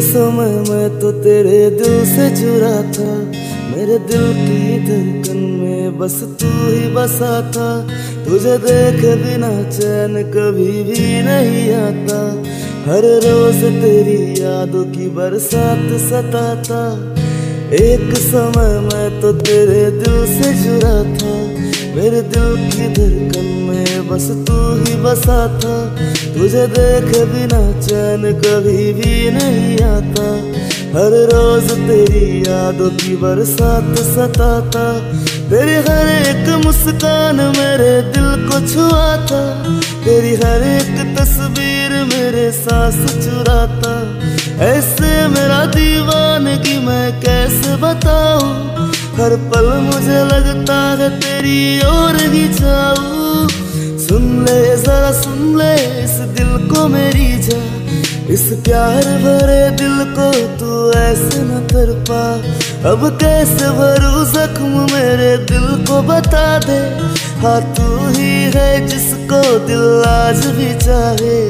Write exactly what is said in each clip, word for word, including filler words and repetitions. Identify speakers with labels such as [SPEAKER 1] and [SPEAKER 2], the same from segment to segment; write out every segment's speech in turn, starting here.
[SPEAKER 1] समय मैं तो तेरे दिल से जुड़ा था, मेरे दिल की धड़कन में बस तू ही बसा था। तुझे देखे बिना चैन कभी भी नहीं आता, हर रोज तेरी यादों की बरसात सताता। एक समय मैं तो तेरे दिल से जुड़ा था, मेरे दिल की धड़कन में बस तू ही बसा था। तुझे देखे बिना चैन कभी भी नहीं आता, हर रोज तेरी यादों की बरसात सताता। तेरी हर एक मुस्कान मेरे दिल को छुआ था, तेरी हर एक तस्वीर मेरे सांस चुराता। ऐसे मेरा दीवानगी मैं कैसे बताऊं, हर पल मुझे लगता है तेरी ओर ही जाऊं। सुन ले जरा सुन ले इस दिल को मेरी जा, इस प्यार भरे दिल को तू ऐसे न तड़पा। अब कैसे भरूं जख्म मेरे दिल को बता दे, हाँ तू ही है जिसको दिल आज भी चाहे।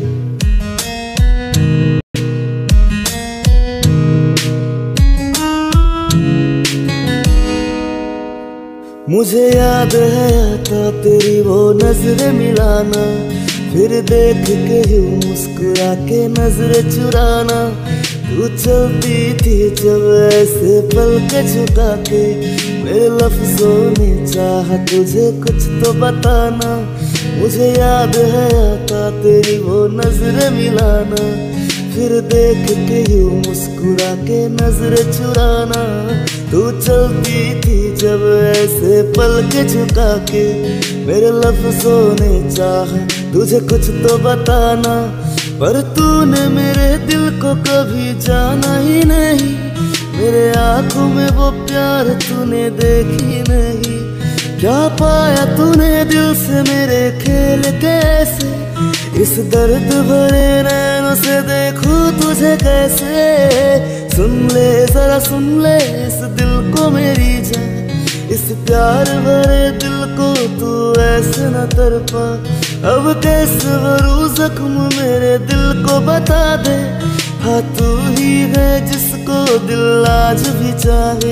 [SPEAKER 1] मुझे याद है आता तेरी वो नजरें मिलाना, फिर देख के यूं मुस्कुरा के नजरें चुराना। तू चलती थी जब ऐसे पल के झुका के, मेरे लफ्जों ने चाहा तुझे कुछ तो बताना। मुझे याद है आता तेरी वो नजरें मिलाना, फिर देख के यूं मुस्कुरा के नजरें चुराना। तू चलती थी जब ऐसे पल के झुका के, मेरे लफ्जों ने चाहा तुझे कुछ तो बताना। पर तूने मेरे दिल को कभी जाना ही नहीं, मेरे आंखों में वो प्यार तूने देखी नहीं। क्या पाया तूने दिल से मेरे खेल कैसे, इस दर्द भरे नैनों से देखूं तुझे कैसे। सुन ले जरा सुन ले इस दिल को मेरी जान, इस प्यार भरे दिल को तू ऐसे न तड़पा। अब कैसे भरूं जख्म मेरे दिल को बता दे, हाँ तू ही है जिसको दिल आज भी चाहे।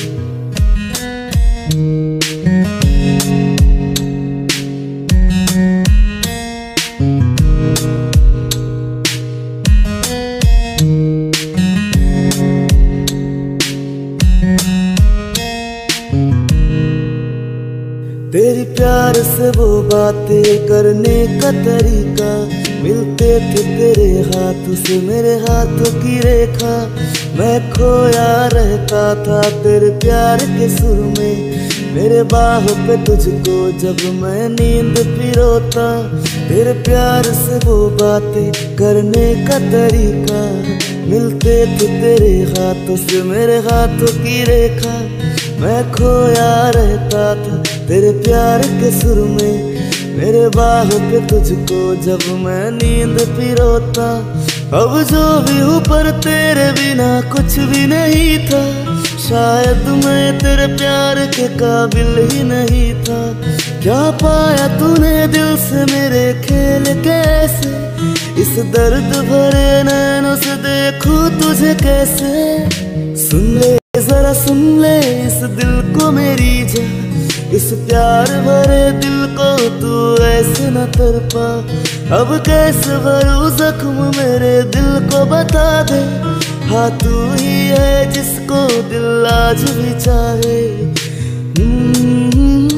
[SPEAKER 1] तेरी प्यार से वो बातें करने का तरीका, मिलते थे तेरे हाथ से मेरे हाथों की रेखा। मैं खोया रहता था तेरे प्यार के सुर में, मेरे बाहों पे तुझको जब मैं नींद पिरोता। तेरे प्यार से वो बातें करने का तरीका, मिलते थे तेरे हाथों से मेरे हाथों की रेखा। मैं खोया रहता था तेरे प्यार के सुर में, मेरे बाहों पे तुझको जब मैं नींद पिरोता। अब जो भी हूँ पर तेरे बिना कुछ भी नहीं था, शायद मैं तेरे प्यार के काबिल ही नहीं था। क्या पाया तूने दिल से मेरे खेल कैसे, इस दर्द भरे नैनों से देखूं तुझे कैसे। सुन ले जरा सुन ले इस दिल को मेरी जा, इस प्यार भरे दिल को तू ऐसे न तड़पा। अब कैसे भरूं जख्म मेरे दिल को बता दे, हाँ तू ही है जिसको दिल आज भी चाहे।